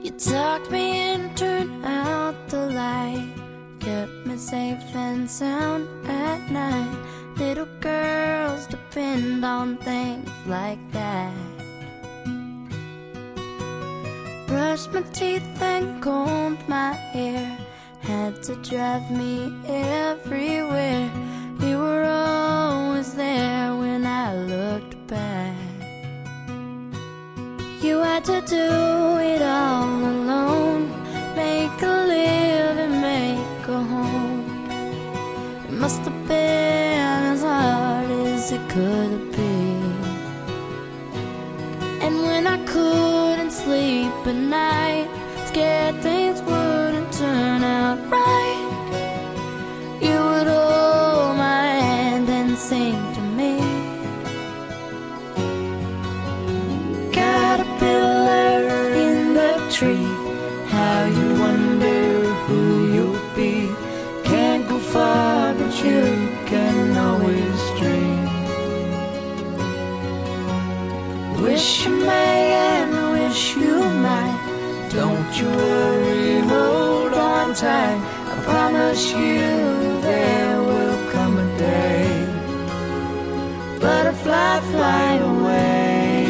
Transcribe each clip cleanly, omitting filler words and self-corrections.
You tucked me in, turned out the light, kept me safe and sound at night. Little girls depend on things like that. Brushed my teeth and combed my hair, had to drive me everywhere. You were always there when I looked back. You had to do it all alone, make a living, make a home. It must have been as hard as it could be. And when I couldn't sleep at night, scared things wouldn't turn out right, you would hold my hand and sing to me. Caterpillar in the tree, how you wonder who you'll be. Can't go far, but you can always dream. Wish you may and wish you might. Don't you worry, hold on tight. I promise you there will come a day. Butterfly, fly away.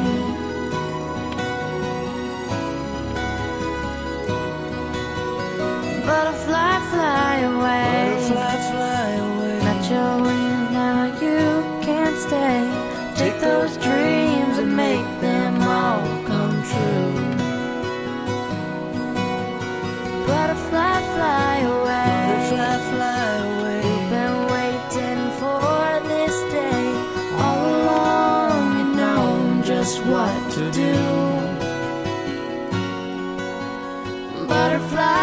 Butterfly, fly away. Butterfly, fly away. Not your wings, now you can't stay. Take those dreams and make them all come true. Butterfly, fly away. Butterfly, fly away. We've been waiting for this day all along, and known just what to do. Butterfly,